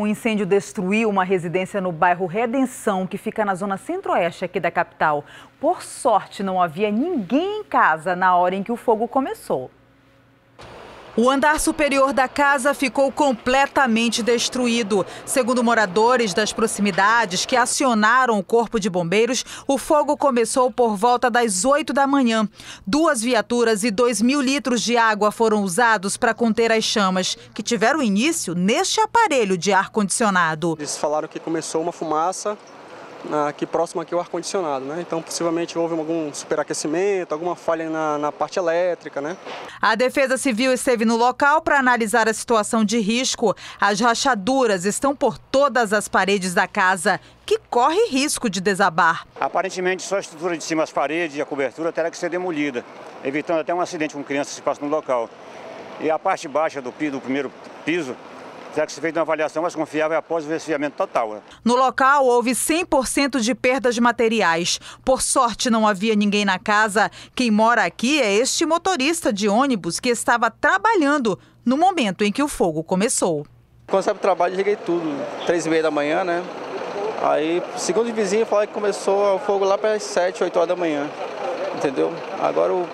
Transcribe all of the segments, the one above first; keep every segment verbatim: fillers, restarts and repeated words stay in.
Um incêndio destruiu uma residência no bairro Redenção, que fica na zona centro-oeste aqui da capital. Por sorte, não havia ninguém em casa na hora em que o fogo começou. O andar superior da casa ficou completamente destruído. Segundo moradores das proximidades que acionaram o corpo de bombeiros, o fogo começou por volta das oito da manhã. Duas viaturas e dois mil litros de água foram usados para conter as chamas, que tiveram início neste aparelho de ar-condicionado. Eles falaram que começou uma fumaça aqui próximo aqui ao ar-condicionado, né? Então possivelmente houve algum superaquecimento, alguma falha na, na parte elétrica, né? A Defesa Civil esteve no local para analisar a situação de risco. As rachaduras estão por todas as paredes da casa, que corre risco de desabar. Aparentemente só a estrutura de cima, as paredes e a cobertura terá que ser demolida, evitando até um acidente com crianças que se passa no local. E a parte baixa do, do primeiro piso terá que ser feita uma avaliação mais confiável após o esfriamento total. No local, houve cem por cento de perdas materiais. Por sorte, não havia ninguém na casa. Quem mora aqui é este motorista de ônibus que estava trabalhando no momento em que o fogo começou. Quando saí pro trabalho, liguei tudo, três e meia da manhã, né? Aí, segundo o vizinho, falou que começou o fogo lá para as sete, oito horas da manhã, entendeu? Agora o...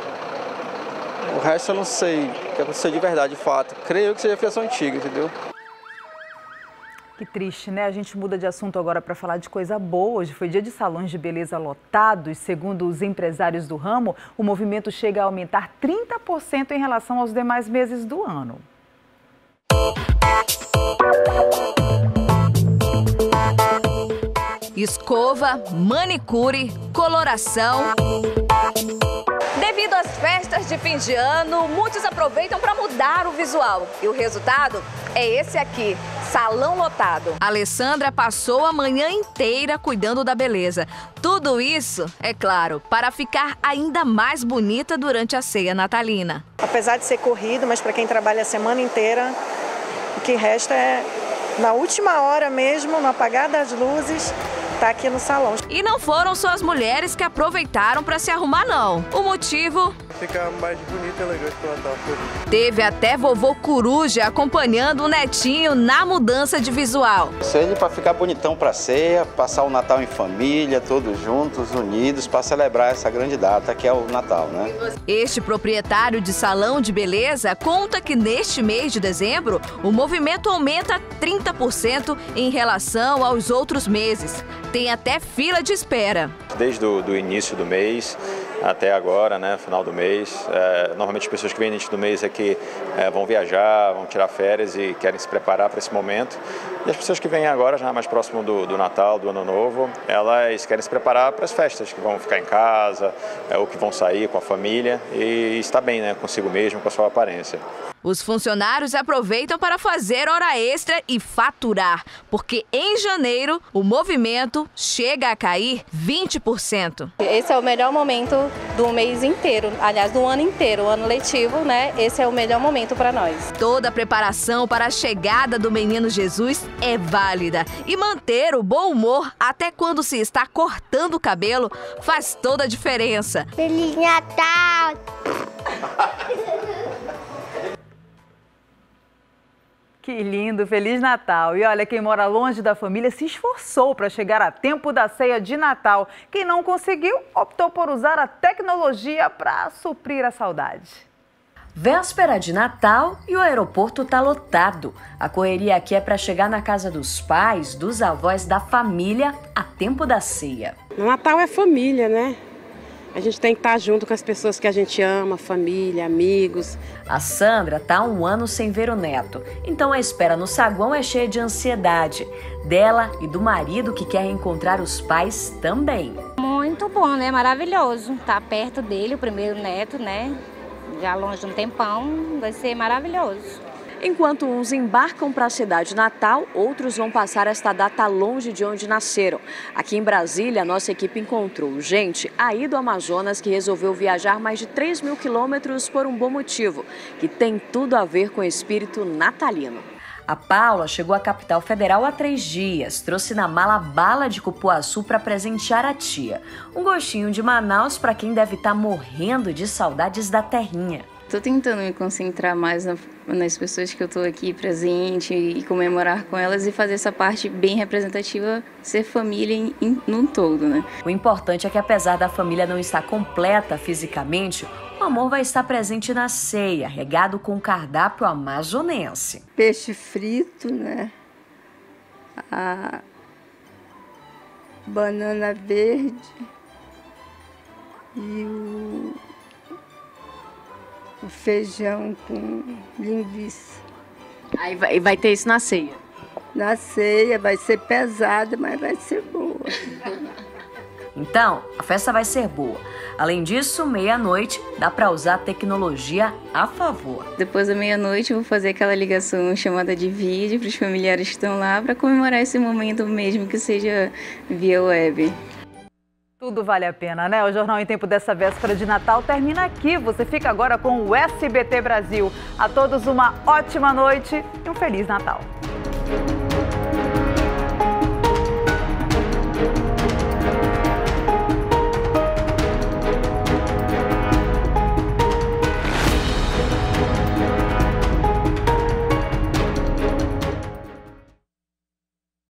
O resto eu não sei o que aconteceu de verdade, de fato. Creio que seja fiação antiga, entendeu? Que triste, né? A gente muda de assunto agora para falar de coisa boa. Hoje foi dia de salões de beleza lotados. Segundo os empresários do ramo, o movimento chega a aumentar trinta por cento em relação aos demais meses do ano. Escova, manicure, coloração. Devido às festas de fim de ano, muitos aproveitam para mudar o visual. E o resultado é esse aqui, salão lotado. A Alessandra passou a manhã inteira cuidando da beleza. Tudo isso, é claro, para ficar ainda mais bonita durante a ceia natalina. Apesar de ser corrido, mas para quem trabalha a semana inteira, o que resta é, na última hora mesmo, no apagar das luzes, tá aqui no salão. E não foram só as mulheres que aproveitaram para se arrumar, não. O motivo... Ficar mais bonito e elegante pro Natal. Teve até vovô Coruja acompanhando o netinho na mudança de visual. Seja para ficar bonitão para ceia, passar o Natal em família, todos juntos, unidos, para celebrar essa grande data que é o Natal, né? Este proprietário de salão de beleza conta que neste mês de dezembro o movimento aumenta trinta por cento em relação aos outros meses. Tem até fila de espera. Desde o do início do mês até agora, né, final do mês, é, normalmente as pessoas que vêm no início do mês é que é, vão viajar, vão tirar férias e querem se preparar para esse momento. E as pessoas que vêm agora, já mais próximo do, do Natal, do Ano Novo, elas querem se preparar para as festas, que vão ficar em casa, é, ou que vão sair com a família e estar bem, né, consigo mesmo, com a sua aparência. Os funcionários aproveitam para fazer hora extra e faturar, porque em janeiro o movimento chega a cair vinte por cento. Esse é o melhor momento do mês inteiro, aliás, do ano inteiro, o ano letivo, né? Esse é o melhor momento para nós. Toda a preparação para a chegada do menino Jesus é válida e manter o bom humor até quando se está cortando o cabelo faz toda a diferença. Feliz Natal! Que lindo, Feliz Natal. E olha, quem mora longe da família se esforçou para chegar a tempo da ceia de Natal. Quem não conseguiu, optou por usar a tecnologia para suprir a saudade. Véspera de Natal e o aeroporto tá lotado. A correria aqui é para chegar na casa dos pais, dos avós, da família a tempo da ceia. O Natal é família, né? A gente tem que estar junto com as pessoas que a gente ama, família, amigos. A Sandra tá há um ano sem ver o neto, então a espera no saguão é cheia de ansiedade. Dela e do marido que quer reencontrar os pais também. Muito bom, né? Maravilhoso. Tá perto dele, o primeiro neto, né? Já longe de um tempão, vai ser maravilhoso. Enquanto uns embarcam para a cidade natal, outros vão passar esta data longe de onde nasceram. Aqui em Brasília, a nossa equipe encontrou gente aí do Amazonas que resolveu viajar mais de três mil quilômetros por um bom motivo, que tem tudo a ver com o espírito natalino. A Paula chegou à capital federal há três dias. Trouxe na mala bala de cupuaçu para presentear a tia. Um gostinho de Manaus para quem deve estar morrendo de saudades da terrinha. Tô tentando me concentrar mais na, nas pessoas que eu tô aqui presente e comemorar com elas e fazer essa parte bem representativa, ser família em, em, num todo, né? O importante é que, apesar da família não estar completa fisicamente, o amor vai estar presente na ceia, regado com cardápio amazonense. Peixe frito, né? A banana verde e o, o feijão com linguiça. Aí vai, vai ter isso na ceia? Na ceia vai ser pesada, mas vai ser boa. Então, a festa vai ser boa. Além disso, meia-noite dá para usar a tecnologia a favor. Depois da meia-noite eu vou fazer aquela ligação chamada de vídeo para os familiares que estão lá para comemorar esse momento mesmo que seja via web. Tudo vale a pena, né? O Jornal em Tempo dessa véspera de Natal termina aqui. Você fica agora com o S B T Brasil. A todos uma ótima noite e um Feliz Natal.